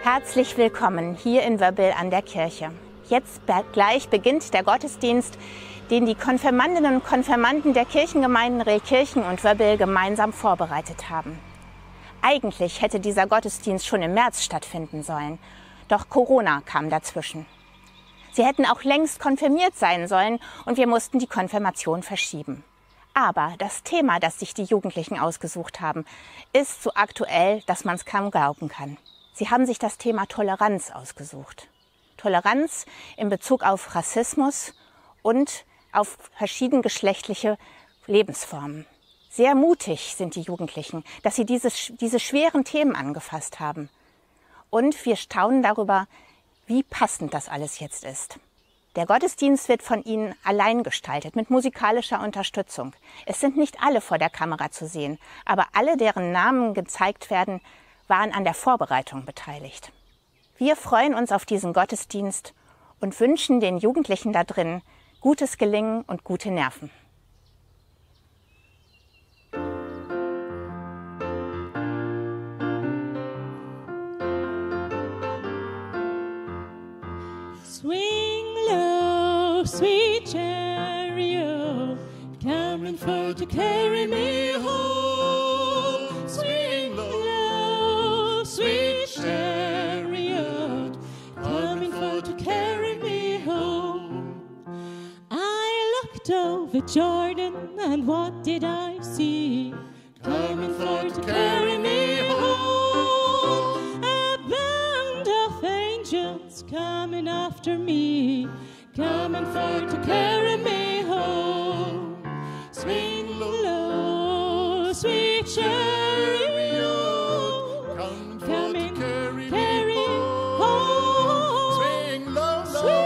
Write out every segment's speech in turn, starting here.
Herzlich willkommen hier in Wöbbel an der Kirche. Jetzt gleich beginnt der Gottesdienst, den die Konfirmandinnen und Konfirmanden der Kirchengemeinden Rehkirchen und Wöbbel gemeinsam vorbereitet haben. Eigentlich hätte dieser Gottesdienst schon im März stattfinden sollen, doch Corona kam dazwischen. Sie hätten auch längst konfirmiert sein sollen und wir mussten die Konfirmation verschieben. Aber das Thema, das sich die Jugendlichen ausgesucht haben, ist so aktuell, dass man es kaum glauben kann. Sie haben sich das Thema Toleranz ausgesucht. Toleranz in Bezug auf Rassismus und auf verschiedengeschlechtliche Lebensformen. Sehr mutig sind die Jugendlichen, dass sie diese schweren Themen angefasst haben. Und wir staunen darüber, wie passend das alles jetzt ist. Der Gottesdienst wird von ihnen allein gestaltet, mit musikalischer Unterstützung. Es sind nicht alle vor der Kamera zu sehen, aber alle, deren Namen gezeigt werden, waren an der Vorbereitung beteiligt. Wir freuen uns auf diesen Gottesdienst und wünschen den Jugendlichen da drin gutes Gelingen und gute Nerven. Swing low, sweet chariot, coming for to carry me home. Swing low, sweet chariot, coming for to carry me home. I looked over Jordan, and what did I see? Coming for to carry me home. A band of angels coming after me, coming for to carry me home. Swing low, sweet chariot, coming for to carry me home. Swing low,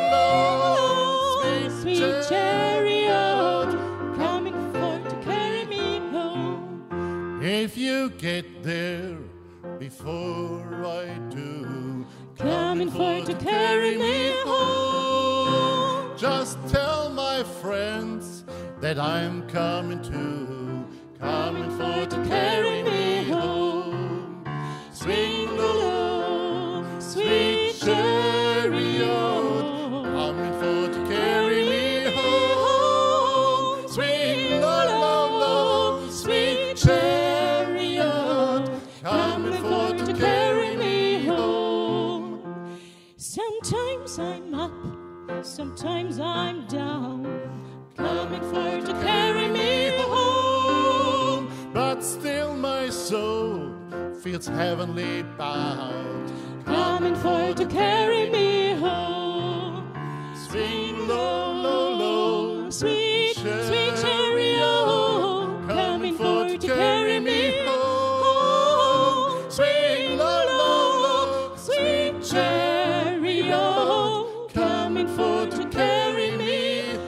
sweet chariot, coming for to carry me home. If you get there before I do, coming for to carry me home. just tell my friends that I'm coming too, coming for to carry me home. Swing low, sweet chariot, coming for to carry me home. Swing low, sweet chariot, coming for to carry me home. Sometimes I'm up, sometimes I'm down, coming for to carry me home. But still my soul feels heavenly bound, Coming for to carry me home. swing low, Sweet chariot, coming for to carry me home. swing low, Sweet chariot, coming for to carry me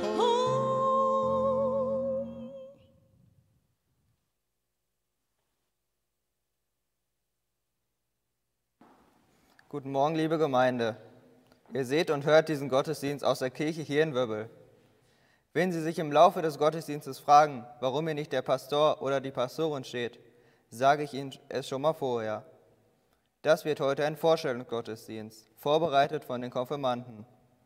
home. Guten Morgen, liebe Gemeinde. Ihr seht und hört diesen Gottesdienst aus der Kirche hier in Wöbbel. Wenn Sie sich im Laufe des Gottesdienstes fragen, warum hier nicht der Pastor oder die Pastorin steht, sage ich Ihnen es schon mal vorher. Das wird heute ein Vorstellungsgottesdienst, vorbereitet von den Konfirmanden.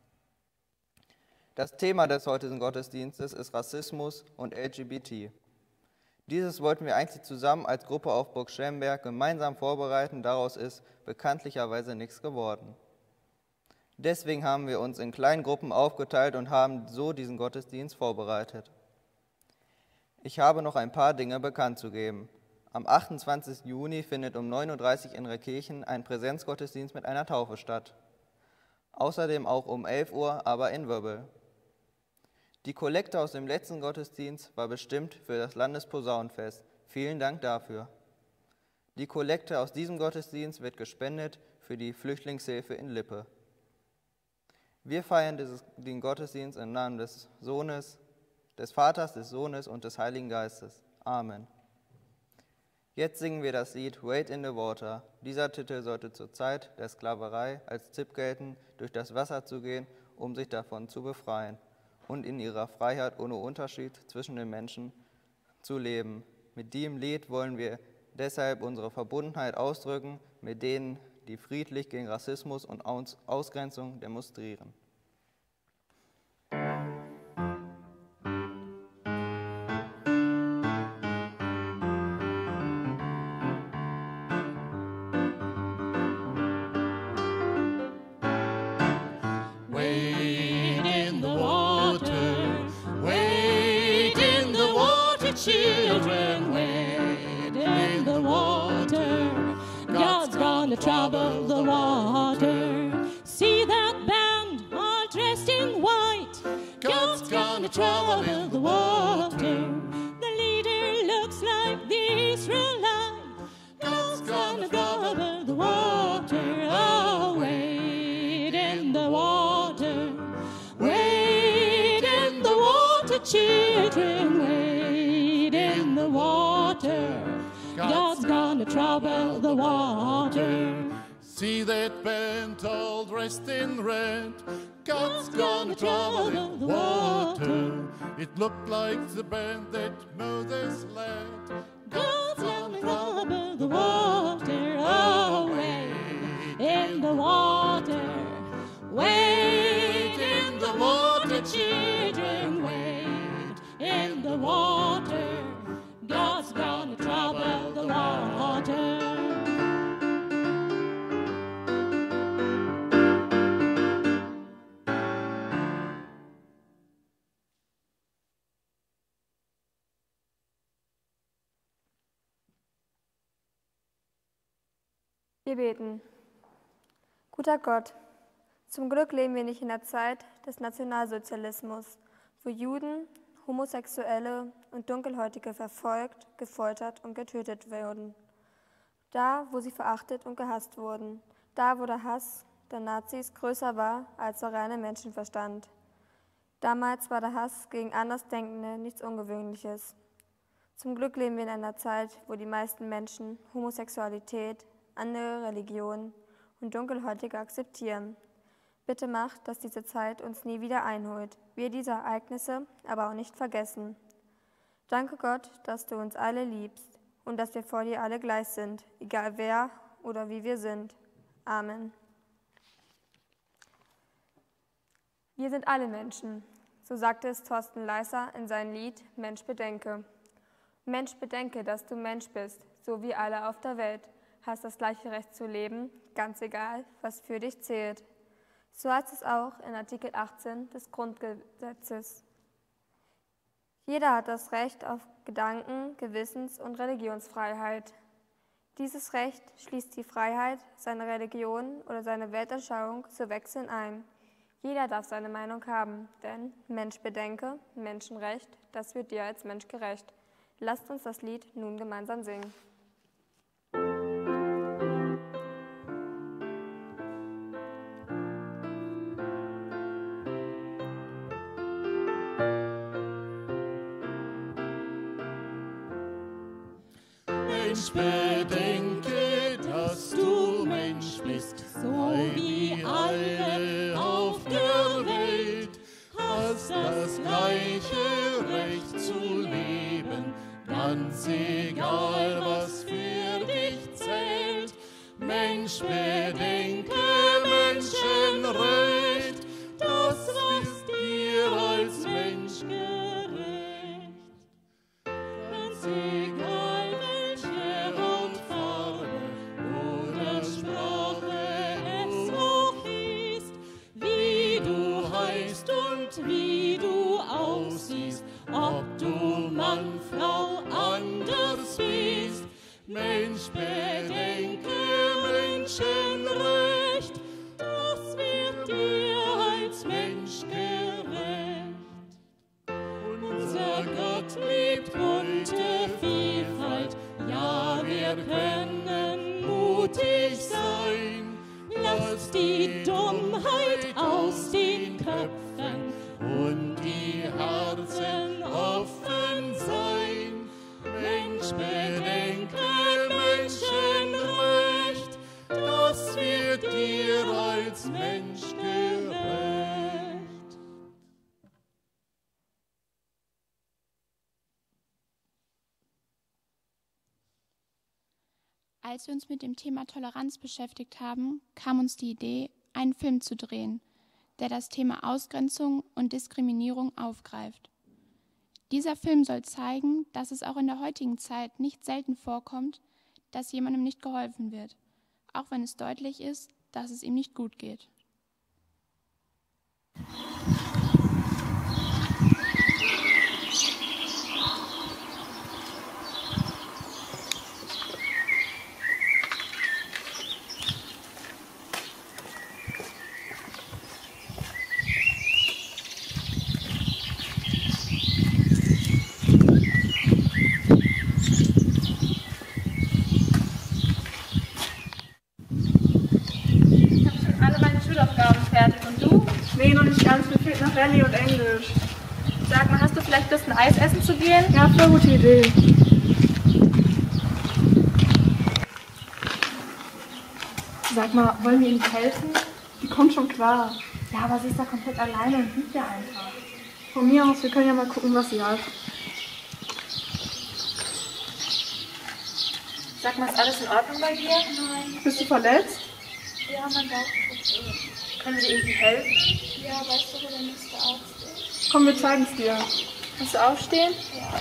Das Thema des heutigen Gottesdienstes ist Rassismus und LGBT. Dieses wollten wir eigentlich zusammen als Gruppe auf Burg Schlemberg gemeinsam vorbereiten, daraus ist bekanntlicherweise nichts geworden. Deswegen haben wir uns in kleinen Gruppen aufgeteilt und haben so diesen Gottesdienst vorbereitet. Ich habe noch ein paar Dinge bekannt zu geben. Am 28. Juni findet um 9:30 Uhr in Rehkirchen ein Präsenzgottesdienst mit einer Taufe statt. Außerdem auch um 11 Uhr, aber in Wöbbel. Die Kollekte aus dem letzten Gottesdienst war bestimmt für das Landesposaunenfest. Vielen Dank dafür. Die Kollekte aus diesem Gottesdienst wird gespendet für die Flüchtlingshilfe in Lippe. Wir feiern den Gottesdienst im Namen des Sohnes, des Vaters, des Sohnes und des Heiligen Geistes. Amen. Jetzt singen wir das Lied Wade in the Water. Dieser Titel sollte zur Zeit der Sklaverei als Tipp gelten, durch das Wasser zu gehen, um sich davon zu befreien und in ihrer Freiheit ohne Unterschied zwischen den Menschen zu leben. Mit diesem Lied wollen wir deshalb unsere Verbundenheit ausdrücken mit denen, die friedlich gegen Rassismus und Ausgrenzung demonstrieren. Wade in the water, wade in the water, children, wade in the water. God's gonna trouble the water. See that band all dressed in white. God's gonna trouble the water. The leader looks like the Israelite. God's gonna trouble the water. Oh, wade in the water. Wade in the water, children, wade in the water. God's gonna trouble the water. See that band all dressed in red. God's gonna trouble the water. It looked like the band that Moses led. God's gonna trouble the water. Oh, wade in the water. Wade in the water, children, wade in the water. God's gonna trouble the water. Wir beten. Guter Gott, zum Glück leben wir nicht in der Zeit des Nationalsozialismus, wo Juden, Homosexuelle und Dunkelhäutige verfolgt, gefoltert und getötet wurden. Da, wo sie verachtet und gehasst wurden. Da, wo der Hass der Nazis größer war als der reine Menschenverstand. Damals war der Hass gegen Andersdenkende nichts Ungewöhnliches. Zum Glück leben wir in einer Zeit, wo die meisten Menschen Homosexualität, andere Religionen und Dunkelhäutige akzeptieren. Bitte mach, dass diese Zeit uns nie wieder einholt, wir diese Ereignisse aber auch nicht vergessen. Danke Gott, dass du uns alle liebst und dass wir vor dir alle gleich sind, egal wer oder wie wir sind. Amen. Wir sind alle Menschen, so sagte es Thorsten Leißer in seinem Lied Mensch bedenke. Mensch bedenke, dass du Mensch bist, so wie alle auf der Welt, hast das gleiche Recht zu leben, ganz egal, was für dich zählt. So heißt es auch in Artikel 18 des Grundgesetzes. Jeder hat das Recht auf Gedanken-, Gewissens- und Religionsfreiheit. Dieses Recht schließt die Freiheit, seine Religion oder seine Weltanschauung zu wechseln ein. Jeder darf seine Meinung haben, denn Mensch bedenke, Menschenrecht, das wird dir als Mensch gerecht. Lasst uns das Lied nun gemeinsam singen. Mensch, bedenke, dass du Mensch bist, So wie alle auf der Welt, hast das gleiche Recht zu leben, ganz egal, was für dich zählt. Mensch, bedenke, Menschenrecht, das wird dir als Mensch gerecht. Ganz egal, welche Hautfarbe oder Sprache es auch ist, wie du heißt und wie du aussiehst, ob du Mann, Frau, anders bist. Mensch, bedenke, Menschenrecht, das wird dir als Mensch gerecht. unser Gott liebt bunte Vielfalt, ja, wir können mutig sein. Lass die Dummheit aus den Köpfen Und die Herzen offen sein. Mensch, bedenke, Menschenrecht, das wird dir als Mensch gerecht. Als wir uns mit dem Thema Toleranz beschäftigt haben, kam uns die Idee, einen Film zu drehen, der das Thema Ausgrenzung und Diskriminierung aufgreift. Dieser Film soll zeigen, dass es auch in der heutigen Zeit nicht selten vorkommt, dass jemandem nicht geholfen wird, auch wenn es deutlich ist, dass es ihm nicht gut geht. Nee, noch nicht ganz. Mir fehlt noch Rallye und Englisch. Sag mal, hast du vielleicht Lust, ein Eis essen zu gehen? Ja, voll gute Idee. Sag mal, wollen wir Ihnen helfen? Die kommt schon klar. Ja, aber sie ist da komplett alleine und liegt ja einfach. Von mir aus, wir können ja mal gucken, was sie hat. Sag mal, ist alles in Ordnung bei dir? Nein. Bist du verletzt? Ja, mein Bauch tut weh. Können wir dir irgendwie helfen? Ja, weißt du, wo der nächste aufsteht? Komm, wir zeigen es dir. Kannst du aufstehen? Ja.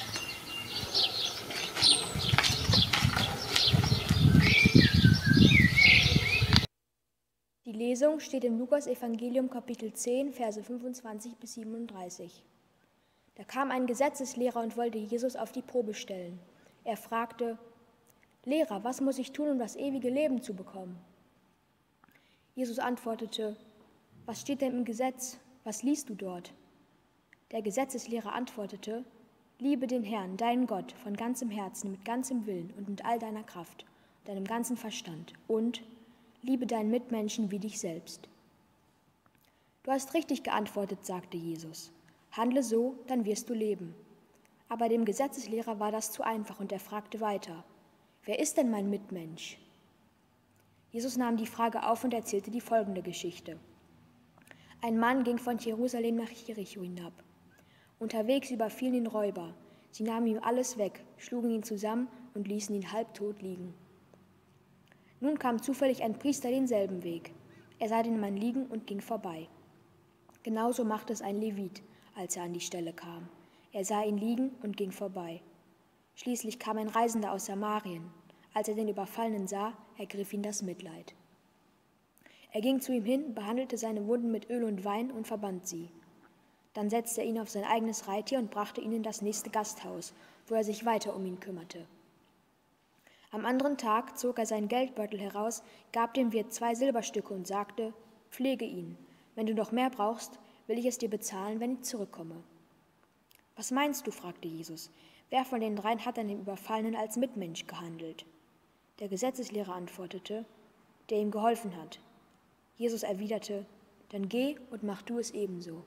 Die Lesung steht im Lukas-Evangelium Kapitel 10, Verse 25 bis 37. Da kam ein Gesetzeslehrer und wollte Jesus auf die Probe stellen. Er fragte: Lehrer, was muss ich tun, um das ewige Leben zu bekommen? Jesus antwortete: Was steht denn im Gesetz? Was liest du dort? Der Gesetzeslehrer antwortete: Liebe den Herrn, deinen Gott, von ganzem Herzen, mit ganzem Willen und mit all deiner Kraft, deinem ganzen Verstand und liebe deinen Mitmenschen wie dich selbst. Du hast richtig geantwortet, sagte Jesus. Handle so, dann wirst du leben. Aber dem Gesetzeslehrer war das zu einfach und er fragte weiter: Wer ist denn mein Mitmensch? Jesus nahm die Frage auf und erzählte die folgende Geschichte. Ein Mann ging von Jerusalem nach Jericho hinab. Unterwegs überfielen ihn Räuber. Sie nahmen ihm alles weg, schlugen ihn zusammen und ließen ihn halbtot liegen. Nun kam zufällig ein Priester denselben Weg. Er sah den Mann liegen und ging vorbei. Genauso machte es ein Levit, als er an die Stelle kam. Er sah ihn liegen und ging vorbei. Schließlich kam ein Reisender aus Samarien. Als er den Überfallenen sah, ergriff ihn das Mitleid. Er ging zu ihm hin, behandelte seine Wunden mit Öl und Wein und verband sie. Dann setzte er ihn auf sein eigenes Reittier und brachte ihn in das nächste Gasthaus, wo er sich weiter um ihn kümmerte. Am anderen Tag zog er seinen Geldbeutel heraus, gab dem Wirt 2 Silberstücke und sagte: Pflege ihn. Wenn du noch mehr brauchst, will ich es dir bezahlen, wenn ich zurückkomme. Was meinst du? Fragte Jesus. Wer von den dreien hat an dem Überfallenen als Mitmensch gehandelt? Der Gesetzeslehrer antwortete: Der ihm geholfen hat. Jesus erwiderte: Dann geh und mach du es ebenso.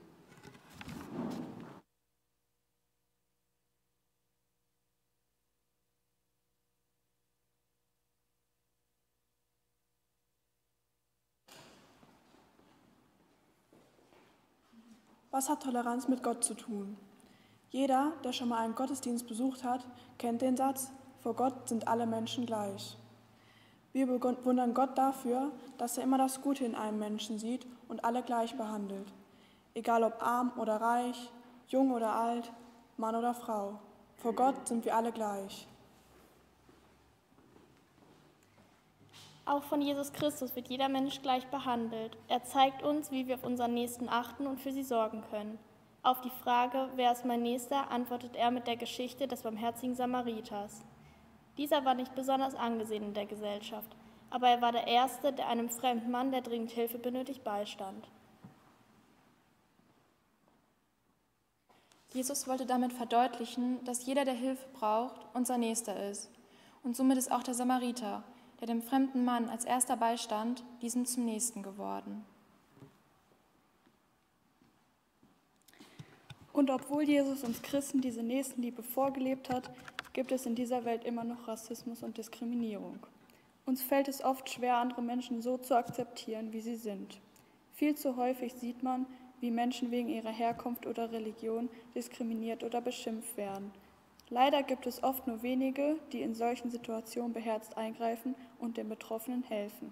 Was hat Toleranz mit Gott zu tun? Jeder, der schon mal einen Gottesdienst besucht hat, kennt den Satz: Vor Gott sind alle Menschen gleich. Wir bewundern Gott dafür, dass er immer das Gute in einem Menschen sieht und alle gleich behandelt. Egal ob arm oder reich, jung oder alt, Mann oder Frau. Vor Gott sind wir alle gleich. Auch von Jesus Christus wird jeder Mensch gleich behandelt. Er zeigt uns, wie wir auf unseren Nächsten achten und für sie sorgen können. Auf die Frage, wer ist mein Nächster, antwortet er mit der Geschichte des barmherzigen Samariters. Dieser war nicht besonders angesehen in der Gesellschaft, aber er war der Erste, der einem fremden Mann, der dringend Hilfe benötigt, beistand. Jesus wollte damit verdeutlichen, dass jeder, der Hilfe braucht, unser Nächster ist. Und somit ist auch der Samariter, der dem fremden Mann als erster beistand, diesem zum Nächsten geworden. Und obwohl Jesus uns Christen diese Nächstenliebe vorgelebt hat, gibt es in dieser Welt immer noch Rassismus und Diskriminierung. Uns fällt es oft schwer, andere Menschen so zu akzeptieren, wie sie sind. Viel zu häufig sieht man, wie Menschen wegen ihrer Herkunft oder Religion diskriminiert oder beschimpft werden. Leider gibt es oft nur wenige, die in solchen Situationen beherzt eingreifen und den Betroffenen helfen.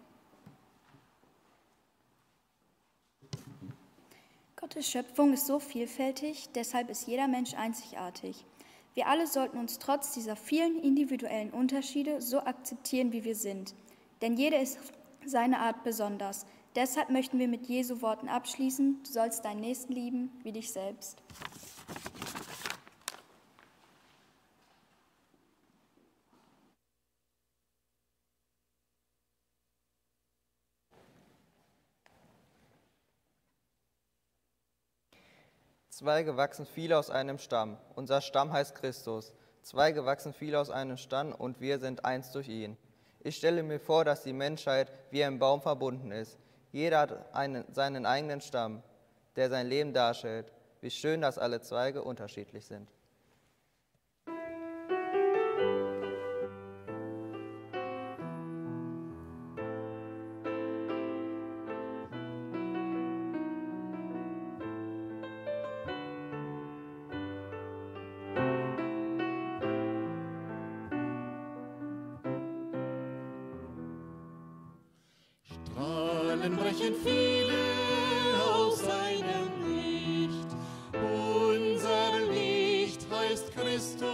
Gottes Schöpfung ist so vielfältig, deshalb ist jeder Mensch einzigartig. Wir alle sollten uns trotz dieser vielen individuellen Unterschiede so akzeptieren, wie wir sind. Denn jeder ist auf seine Art besonders. Deshalb möchten wir mit Jesu Worten abschließen: Du sollst deinen Nächsten lieben wie dich selbst. Zweige wachsen viele aus einem Stamm. Unser Stamm heißt Christus. Zweige wachsen viele aus einem Stamm und wir sind eins durch ihn. Ich stelle mir vor, dass die Menschheit wie ein Baum verbunden ist. Jeder hat seinen eigenen Stamm, der sein Leben darstellt. Wie schön, dass alle Zweige unterschiedlich sind. Brechen viele aus seinem Licht. Unser Licht heißt Christus.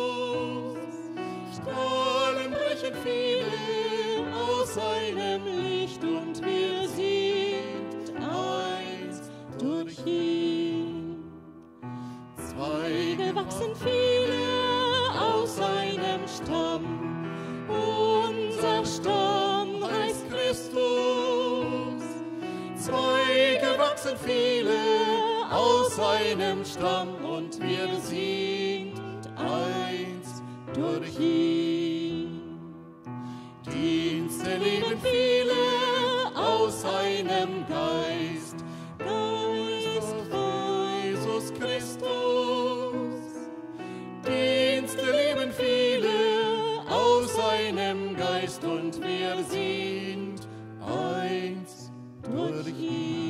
Strahlen brechen viele aus seinem Licht und wir sind eins durch ihn. Zweige wachsen viele aus seinem Stamm. Unser Stamm heißt Christus. Zweige wachsen viele aus seinem Stamm und wir sind eins durch ihn. Dienste leben viele aus seinem Geist, Geist von Jesus Christus. Dienste leben viele aus seinem Geist und wir sind eins durch ihn.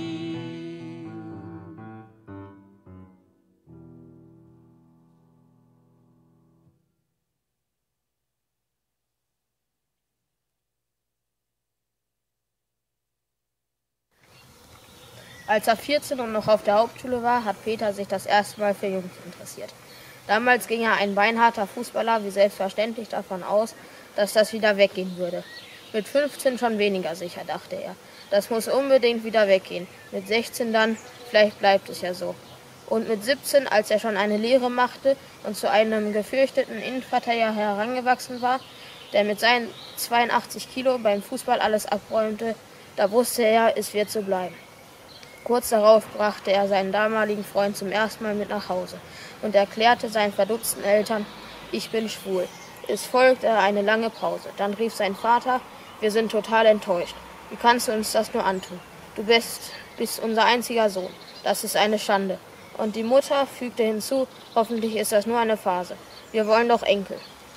Als er 14 und noch auf der Hauptschule war, hat Peter sich das erste Mal für Jungs interessiert. Damals ging er, ein beinharter Fußballer, wie selbstverständlich davon aus, dass das wieder weggehen würde. Mit 15 schon weniger sicher, dachte er. Das muss unbedingt wieder weggehen. Mit 16 dann, vielleicht bleibt es ja so. Und mit 17, als er schon eine Lehre machte und zu einem gefürchteten Innenverteidiger herangewachsen war, der mit seinen 82 Kilo beim Fußball alles abräumte, da wusste er, es wird so bleiben. Kurz darauf brachte er seinen damaligen Freund zum ersten Mal mit nach Hause und erklärte seinen verdutzten Eltern: Ich bin schwul. Es folgte eine lange Pause. Dann rief sein Vater: Wir sind total enttäuscht. Wie kannst du uns das nur antun? Du bist unser einziger Sohn. Das ist eine Schande. Und die Mutter fügte hinzu: Hoffentlich ist das nur eine Phase. Wir wollen doch Enkel.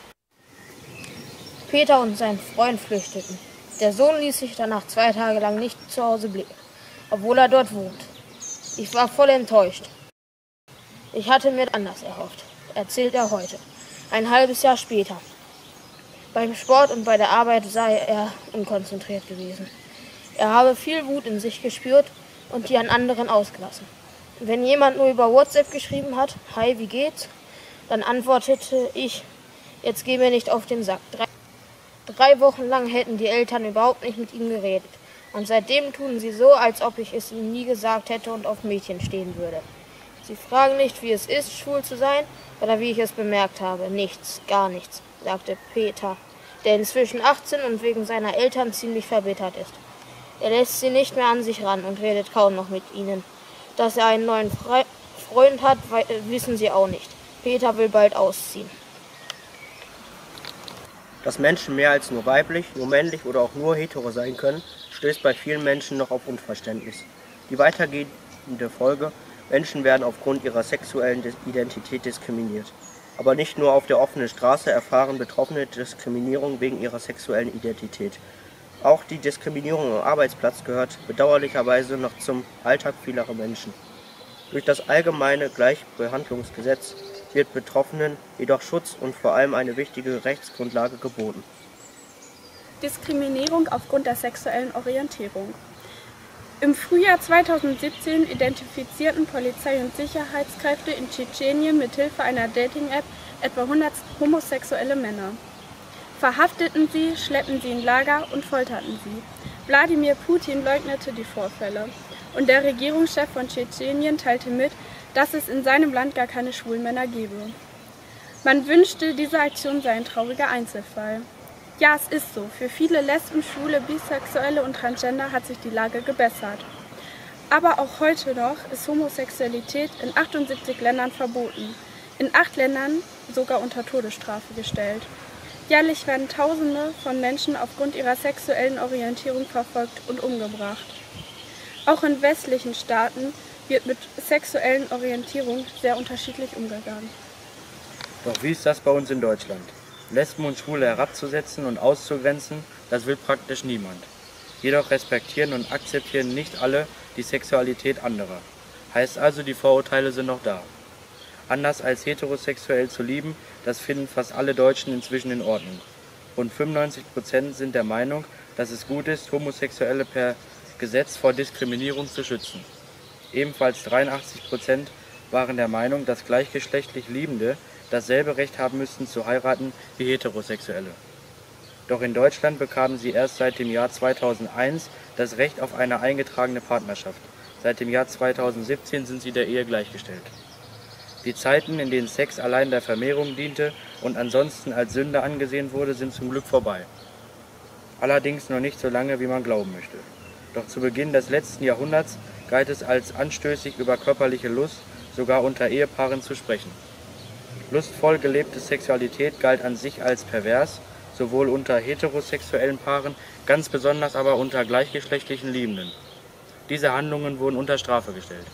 Peter und sein Freund flüchteten. Der Sohn ließ sich danach 2 Tage lang nicht zu Hause blicken, obwohl er dort wohnt. Ich war voll enttäuscht. Ich hatte mir anders erhofft, erzählt er heute. Ein halbes Jahr später. Beim Sport und bei der Arbeit sei er unkonzentriert gewesen. Er habe viel Wut in sich gespürt und die an anderen ausgelassen. Wenn jemand nur über WhatsApp geschrieben hat: Hi, wie geht's? Dann antwortete ich: Jetzt geh mir nicht auf den Sack. 3 Wochen lang hätten die Eltern überhaupt nicht mit ihm geredet. Und seitdem tun sie so, als ob ich es ihnen nie gesagt hätte und auf Mädchen stehen würde. Sie fragen nicht, wie es ist, schwul zu sein, oder wie ich es bemerkt habe. Nichts, gar nichts, sagte Peter, der inzwischen 18 und wegen seiner Eltern ziemlich verbittert ist. Er lässt sie nicht mehr an sich ran und redet kaum noch mit ihnen. Dass er einen neuen Freund hat, wissen sie auch nicht. Peter will bald ausziehen. Dass Menschen mehr als nur weiblich, nur männlich oder auch nur hetero sein können, stößt bei vielen Menschen noch auf Unverständnis. Die weitergehende Folge: Menschen werden aufgrund ihrer sexuellen Identität diskriminiert. Aber nicht nur auf der offenen Straße erfahren Betroffene Diskriminierung wegen ihrer sexuellen Identität. Auch die Diskriminierung am Arbeitsplatz gehört bedauerlicherweise noch zum Alltag vieler Menschen. Durch das allgemeine Gleichbehandlungsgesetz wird Betroffenen jedoch Schutz und vor allem eine wichtige Rechtsgrundlage geboten. Diskriminierung aufgrund der sexuellen Orientierung. Im Frühjahr 2017 identifizierten Polizei und Sicherheitskräfte in Tschetschenien mithilfe einer Dating-App etwa 100 homosexuelle Männer. Verhafteten sie, schleppten sie in Lager und folterten sie. Wladimir Putin leugnete die Vorfälle und der Regierungschef von Tschetschenien teilte mit, dass es in seinem Land gar keine Schwulmänner gebe. Man wünschte, diese Aktion sei ein trauriger Einzelfall. Ja, es ist so. Für viele Lesben, Schwule, Bisexuelle und Transgender hat sich die Lage gebessert. Aber auch heute noch ist Homosexualität in 78 Ländern verboten. In 8 Ländern sogar unter Todesstrafe gestellt. Jährlich werden Tausende von Menschen aufgrund ihrer sexuellen Orientierung verfolgt und umgebracht. Auch in westlichen Staaten wird mit sexuellen Orientierungen sehr unterschiedlich umgegangen. Doch wie ist das bei uns in Deutschland? Lesben und Schwule herabzusetzen und auszugrenzen, das will praktisch niemand. Jedoch respektieren und akzeptieren nicht alle die Sexualität anderer. Heißt also, die Vorurteile sind noch da. Anders als heterosexuell zu lieben, das finden fast alle Deutschen inzwischen in Ordnung. Rund 95% sind der Meinung, dass es gut ist, Homosexuelle per Gesetz vor Diskriminierung zu schützen. Ebenfalls 83% waren der Meinung, dass gleichgeschlechtlich Liebende dasselbe Recht haben müssten zu heiraten wie Heterosexuelle. Doch in Deutschland bekamen sie erst seit dem Jahr 2001 das Recht auf eine eingetragene Partnerschaft. Seit dem Jahr 2017 sind sie der Ehe gleichgestellt. Die Zeiten, in denen Sex allein der Vermehrung diente und ansonsten als Sünde angesehen wurde, sind zum Glück vorbei. Allerdings noch nicht so lange, wie man glauben möchte. Doch zu Beginn des letzten Jahrhunderts galt es als anstößig, über körperliche Lust sogar unter Ehepaaren zu sprechen. Lustvoll gelebte Sexualität galt an sich als pervers, sowohl unter heterosexuellen Paaren, ganz besonders aber unter gleichgeschlechtlichen Liebenden. Diese Handlungen wurden unter Strafe gestellt.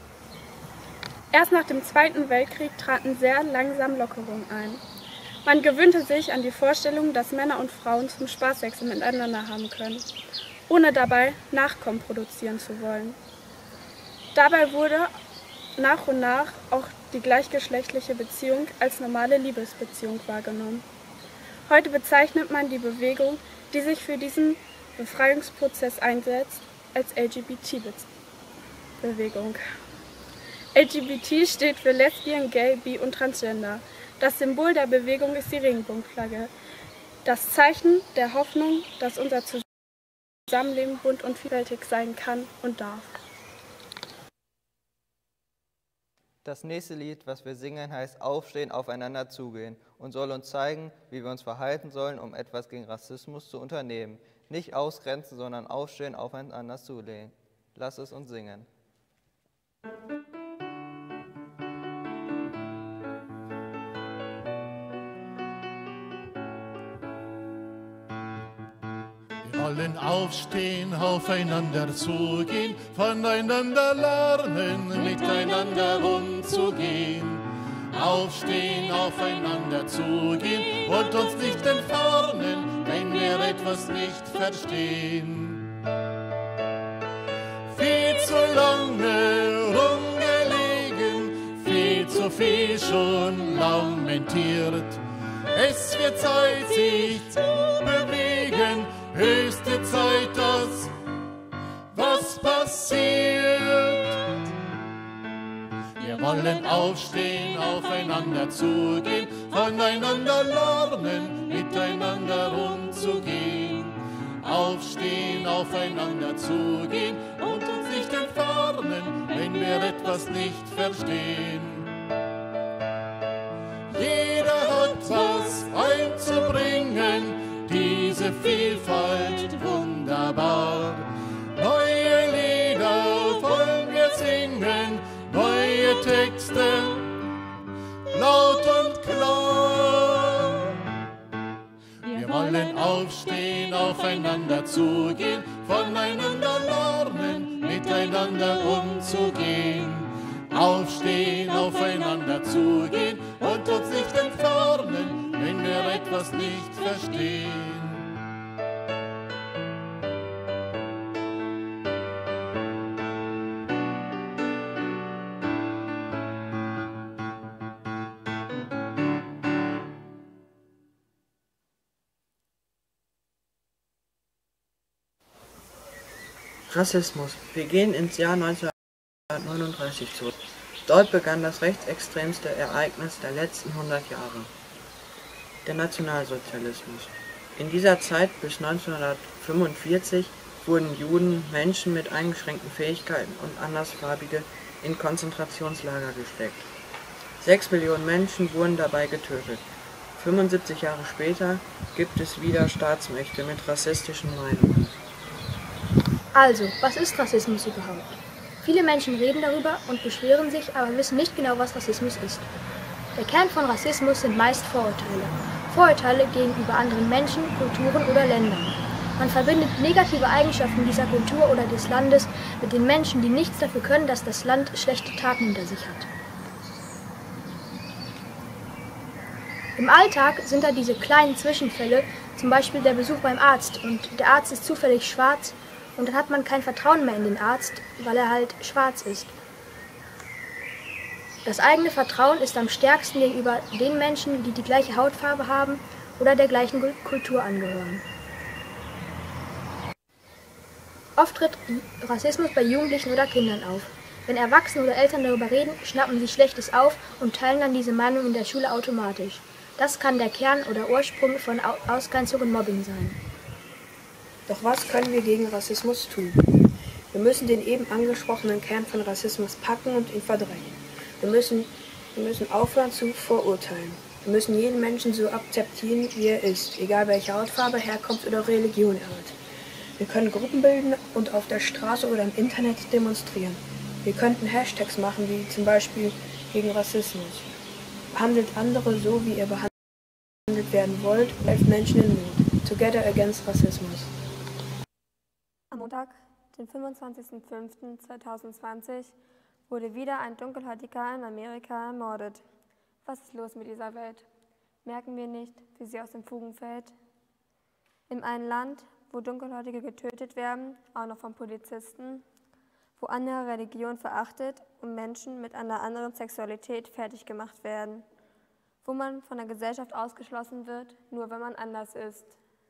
Erst nach dem Zweiten Weltkrieg traten sehr langsam Lockerungen ein. Man gewöhnte sich an die Vorstellung, dass Männer und Frauen zum Spaßsex miteinander haben können, ohne dabei Nachkommen produzieren zu wollen. Dabei wurde nach und nach auch die gleichgeschlechtliche Beziehung als normale Liebesbeziehung wahrgenommen. Heute bezeichnet man die Bewegung, die sich für diesen Befreiungsprozess einsetzt, als LGBT-Bewegung. LGBT steht für Lesbian, Gay, Bi und Transgender. Das Symbol der Bewegung ist die Regenbogenflagge. Das Zeichen der Hoffnung, dass unser Zusammenleben bunt und vielfältig sein kann und darf. Das nächste Lied, was wir singen, heißt Aufstehen, aufeinander zugehen und soll uns zeigen, wie wir uns verhalten sollen, um etwas gegen Rassismus zu unternehmen. Nicht ausgrenzen, sondern aufstehen, aufeinander zugehen. Lass es uns singen. Wir wollen aufstehen, aufeinander zugehen, voneinander lernen, miteinander umzugehen. Aufstehen, aufeinander zugehen und uns nicht entfernen, wenn wir etwas nicht verstehen. Viel zu lange rumgelegen, viel zu viel schon lamentiert. Es wird Zeit, sich zu bewegen, höchste Zeit, dass was passiert. Wir wollen aufstehen, aufeinander zugehen, voneinander lernen, miteinander umzugehen. Aufstehen, aufeinander zugehen und uns nicht entfernen, wenn wir etwas nicht verstehen. Jeder hat was einzubringen, diese Vielfalt wunderbar. Neue Lieder wollen wir singen, neue Texte, laut und klar. Wir wollen aufstehen, aufeinander zugehen, voneinander lernen, miteinander umzugehen. Aufstehen, aufeinander zugehen und uns nicht entfernen, wenn wir etwas nicht verstehen. Rassismus. Wir gehen ins Jahr 1939 zurück. Dort begann das rechtsextremste Ereignis der letzten 100 Jahre, der Nationalsozialismus. In dieser Zeit bis 1945 wurden Juden, Menschen mit eingeschränkten Fähigkeiten und Andersfarbige in Konzentrationslager gesteckt. 6 Millionen Menschen wurden dabei getötet. 75 Jahre später gibt es wieder Staatsmächte mit rassistischen Meinungen. Also, was ist Rassismus überhaupt? Viele Menschen reden darüber und beschweren sich, aber wissen nicht genau, was Rassismus ist. Der Kern von Rassismus sind meist Vorurteile. Vorurteile gegenüber anderen Menschen, Kulturen oder Ländern. Man verbindet negative Eigenschaften dieser Kultur oder des Landes mit den Menschen, die nichts dafür können, dass das Land schlechte Taten hinter sich hat. Im Alltag sind da diese kleinen Zwischenfälle, zum Beispiel der Besuch beim Arzt und der Arzt ist zufällig schwarz und dann hat man kein Vertrauen mehr in den Arzt, weil er halt schwarz ist. Das eigene Vertrauen ist am stärksten gegenüber den Menschen, die die gleiche Hautfarbe haben oder der gleichen Kultur angehören. Oft tritt Rassismus bei Jugendlichen oder Kindern auf. Wenn Erwachsene oder Eltern darüber reden, schnappen sie Schlechtes auf und teilen dann diese Meinung in der Schule automatisch. Das kann der Kern oder Ursprung von Ausgrenzung und Mobbing sein. Doch was können wir gegen Rassismus tun? Wir müssen den eben angesprochenen Kern von Rassismus packen und ihn verdrängen. Wir müssen aufhören zu verurteilen. Wir müssen jeden Menschen so akzeptieren, wie er ist, egal welche Hautfarbe, Herkunft oder Religion er hat. Wir können Gruppen bilden und auf der Straße oder im Internet demonstrieren. Wir könnten Hashtags machen, wie zum Beispiel gegen Rassismus. Behandelt andere so, wie ihr behandelt werden wollt, helft Menschen in Not. Together against Rassismus. Am Montag, den 25.05.2020, wurde wieder ein Dunkelhäutiger in Amerika ermordet. Was ist los mit dieser Welt? Merken wir nicht, wie sie aus den Fugen fällt? In einem Land, wo Dunkelhäutige getötet werden, auch noch von Polizisten, wo andere Religion verachtet und Menschen mit einer anderen Sexualität fertig gemacht werden, wo man von der Gesellschaft ausgeschlossen wird, nur wenn man anders ist.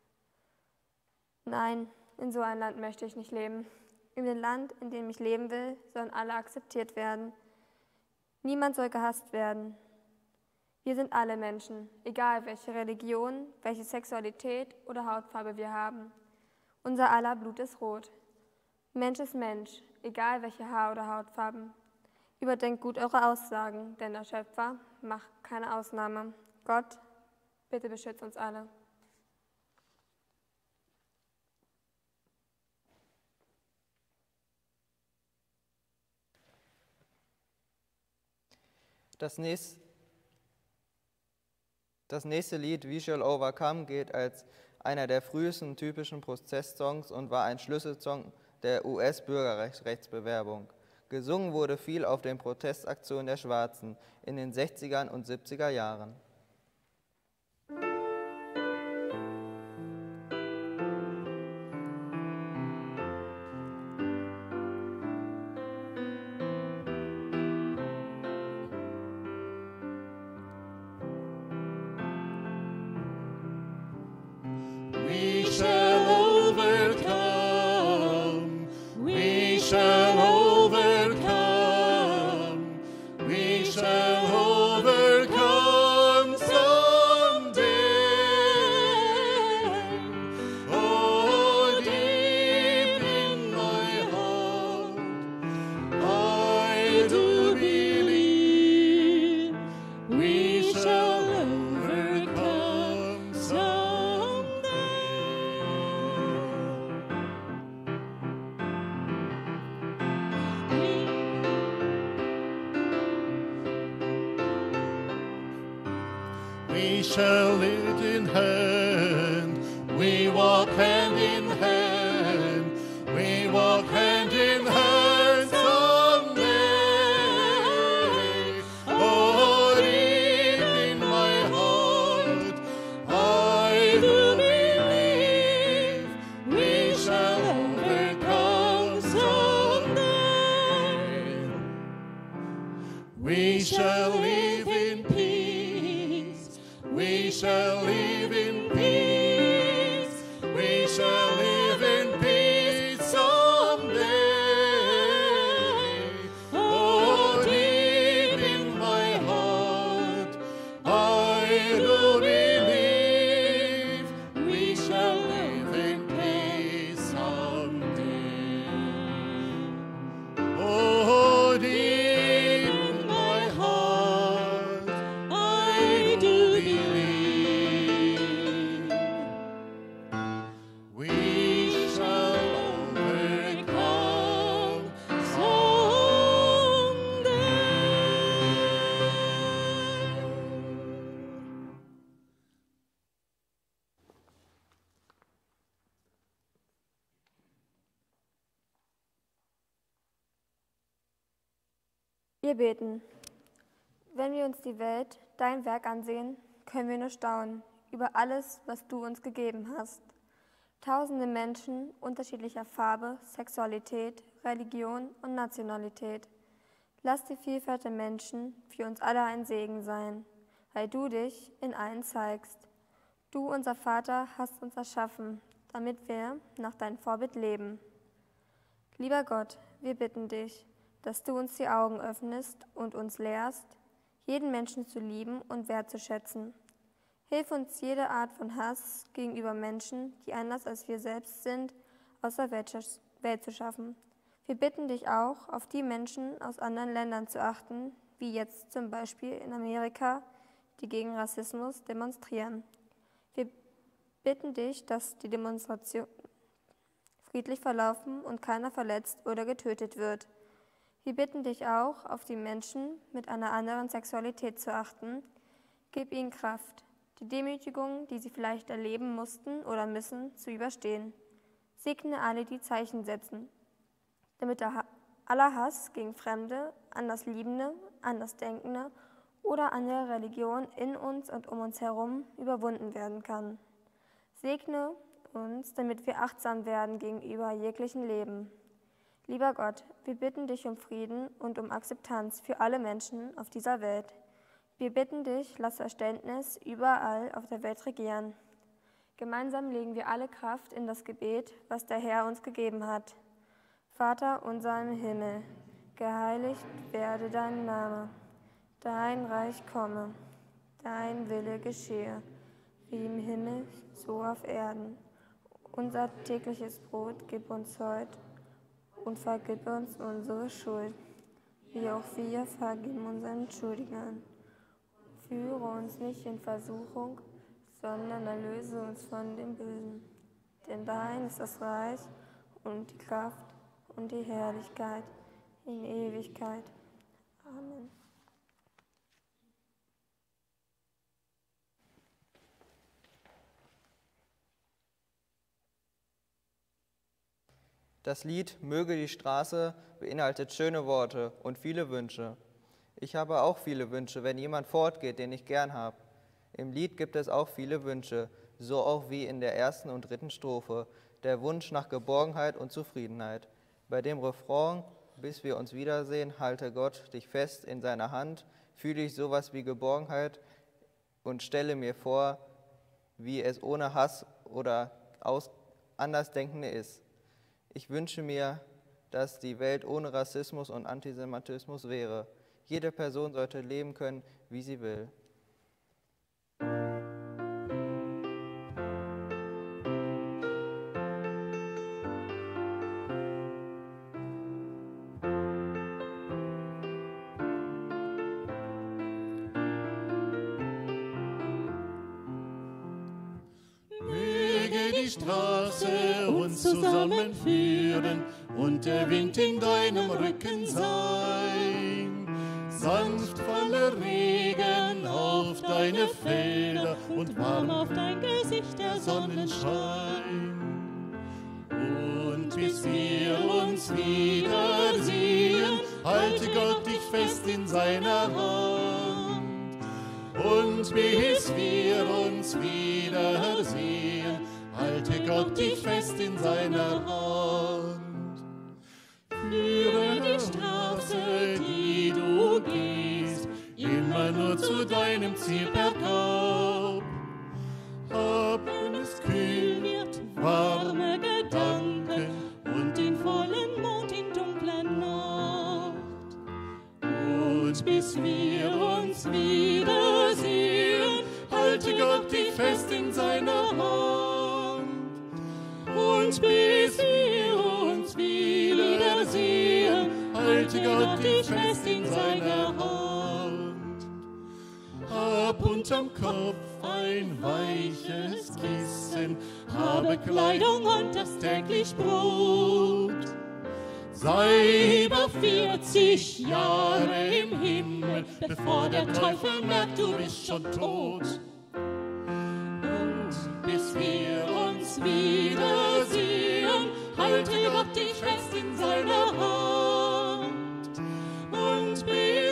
Nein, in so einem Land möchte ich nicht leben. In dem Land, in dem ich leben will, sollen alle akzeptiert werden. Niemand soll gehasst werden. Wir sind alle Menschen, egal welche Religion, welche Sexualität oder Hautfarbe wir haben. Unser aller Blut ist rot. Mensch ist Mensch, egal welche Haar- oder Hautfarben. Überdenkt gut eure Aussagen, denn der Schöpfer macht keine Ausnahme. Gott, bitte beschütze uns alle. Das nächste Lied, We Shall Overcome, gilt als einer der frühesten typischen Protestsongs und war ein Schlüsselsong der US-Bürgerrechtsbewerbung. Gesungen wurde viel auf den Protestaktionen der Schwarzen in den 60er und 70er Jahren. We shall lead in hand, we walk hand in hand, we walk hand in hand someday. Oh, deep in my heart, I do believe we shall overcome someday. We shall live in peace. We shall live in Wir beten. Wenn wir uns die Welt, dein Werk ansehen, können wir nur staunen über alles, was du uns gegeben hast. Tausende Menschen unterschiedlicher Farbe, Sexualität, Religion und Nationalität. Lass die Vielfalt der Menschen für uns alle ein Segen sein, weil du dich in allen zeigst. Du, unser Vater, hast uns erschaffen, damit wir nach deinem Vorbild leben. Lieber Gott, wir bitten dich, dass du uns die Augen öffnest und uns lehrst, jeden Menschen zu lieben und wertzuschätzen. Hilf uns, jede Art von Hass gegenüber Menschen, die anders als wir selbst sind, aus der Welt zu schaffen. Wir bitten dich auch, auf die Menschen aus anderen Ländern zu achten, wie jetzt zum Beispiel in Amerika, die gegen Rassismus demonstrieren. Wir bitten dich, dass die Demonstrationen friedlich verlaufen und keiner verletzt oder getötet wird. Wir bitten dich auch, auf die Menschen mit einer anderen Sexualität zu achten. Gib ihnen Kraft, die Demütigung, die sie vielleicht erleben mussten oder müssen, zu überstehen. Segne alle, die Zeichen setzen, damit aller Hass gegen Fremde, Andersliebende, Andersdenkende oder andere Religionen in uns und um uns herum überwunden werden kann. Segne uns, damit wir achtsam werden gegenüber jeglichen Leben. Lieber Gott, wir bitten dich um Frieden und um Akzeptanz für alle Menschen auf dieser Welt. Wir bitten dich, lass Verständnis überall auf der Welt regieren. Gemeinsam legen wir alle Kraft in das Gebet, was der Herr uns gegeben hat. Vater unser im Himmel, geheiligt werde dein Name, dein Reich komme, dein Wille geschehe, wie im Himmel, so auf Erden. Unser tägliches Brot gib uns heute und vergib uns unsere Schuld, wie auch wir vergeben unseren Schuldigern. Führe uns nicht in Versuchung, sondern erlöse uns von dem Bösen. Denn dein ist das Reich und die Kraft und die Herrlichkeit in Ewigkeit. Amen. Das Lied Möge die Straße beinhaltet schöne Worte und viele Wünsche. Ich habe auch viele Wünsche, wenn jemand fortgeht, den ich gern habe. Im Lied gibt es auch viele Wünsche, so auch wie in der ersten und dritten Strophe, der Wunsch nach Geborgenheit und Zufriedenheit. Bei dem Refrain, bis wir uns wiedersehen, halte Gott dich fest in seiner Hand, fühle ich sowas wie Geborgenheit und stelle mir vor, wie es ohne Hass oder Andersdenkende ist. Ich wünsche mir, dass die Welt ohne Rassismus und Antisemitismus wäre. Jede Person sollte leben können, wie sie will. Möge die Straße uns zusammenführen und der Wind in deinem Rücken sein. Sanft falle Regen auf deine Felder und warm auf dein Gesicht der Sonnenschein. Und bis wir uns wiedersehen, halte Gott dich fest in seiner Hand. Und bis wir uns wiedersehen, halte Gott dich fest in seiner Hand. Führe die Straße, die du gehst, immer nur zu deinem Ziel bergab. Hab, wenn es kühl wird, warme Gedanken und den vollen Mond in dunkler Nacht. Und bis wir uns wiedersehen, halte Gott dich fest in seiner Hand. Und bis wir uns wiedersehen, halte Gott dich fest in seiner Hand. Hab unterm Kopf ein weiches Kissen, habe Kleidung und das täglich Brot. Sei über 40 Jahre im Himmel, bevor der Teufel merkt, du bist schon tot. Und bis wir uns wiedersehen, halte Gott dich fest in seiner Hand. Und bis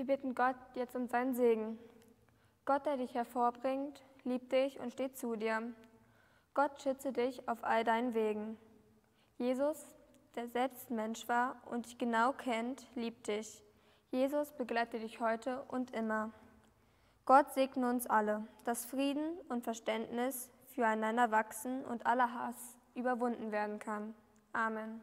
Wir bitten Gott jetzt um seinen Segen. Gott, der dich hervorbringt, liebt dich und steht zu dir. Gott schütze dich auf all deinen Wegen. Jesus, der selbst Mensch war und dich genau kennt, liebt dich. Jesus begleite dich heute und immer. Gott segne uns alle, dass Frieden und Verständnis füreinander wachsen und aller Hass überwunden werden kann. Amen.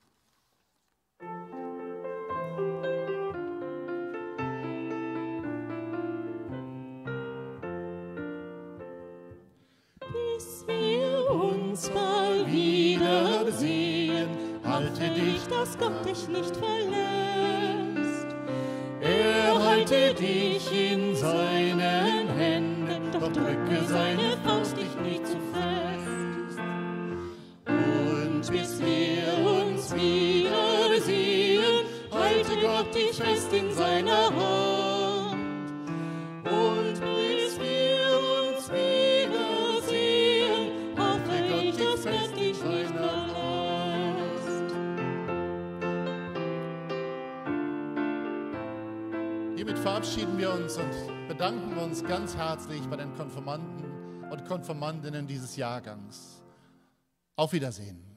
Bis wir uns mal wiedersehen, halte dich, dass Gott dich nicht verlässt. Er halte dich in seinen Händen, doch drücke seine Faust dich nicht zu fest. Und bis wir uns wiedersehen, halte Gott dich fest in seiner Hand. Und bis wir uns wiedersehen, hoffe ich, dass Gott dich nicht verlässt. Hiermit verabschieden wir uns und bedanken uns ganz herzlich bei den Konfirmanden und Konfirmandinnen dieses Jahrgangs. Auf Wiedersehen.